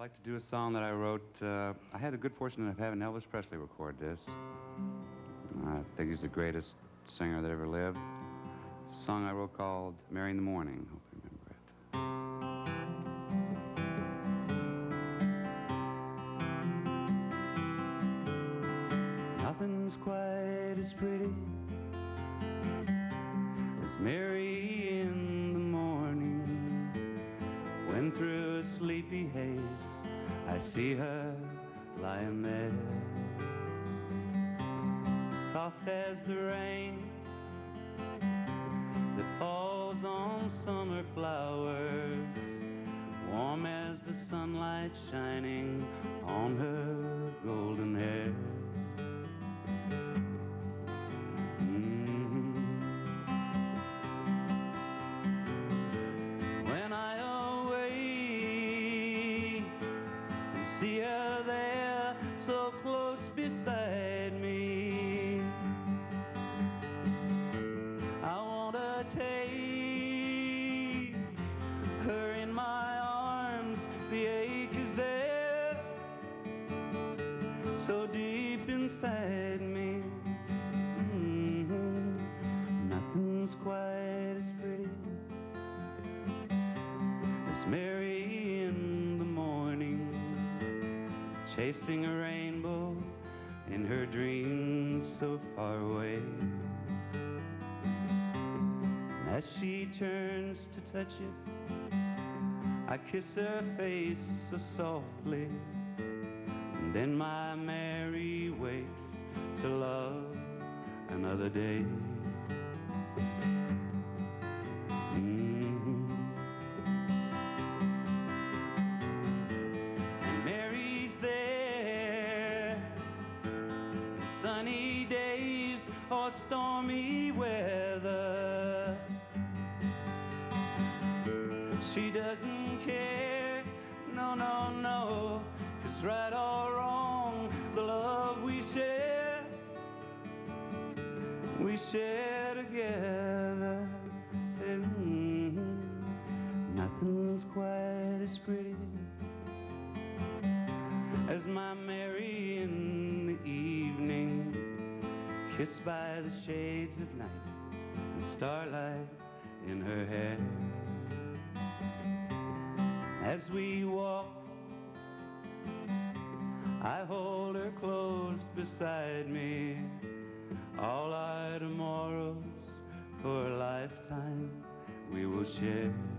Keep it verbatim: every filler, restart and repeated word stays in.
like to do a song that I wrote. Uh, I had the good fortune of having Elvis Presley record this. I think he's the greatest singer that ever lived. It's a song I wrote called Mary in the Morning. Hope you remember it. Nothing's quite as pretty as Mary in the morning, when through a sleepy haze I see her lying there, soft as the rain that falls on summer flowers, warm as the sunlight shining on her golden hair. Mm-hmm. When I awake and see her there so close beside me, I want to take her in my arms. The ache is there so deep inside me. Mm-hmm. Nothing's quite as pretty as Mary in the morning, chasing a rainbow in her dreams so far away. As she turns to touch it, I kiss her face so softly, and then my Mary wakes to love another day. Mm-hmm. And Mary's there in sunny days or stormy weather. She doesn't care, no, no, no, 'cause right or wrong, the love we share, we share together. Say, mm-hmm. Nothing's quite as pretty as my Mary in the evening, kissed by the shades of night and starlight in her hair. As we walk, I hold her close beside me. All our tomorrows for a lifetime we will share.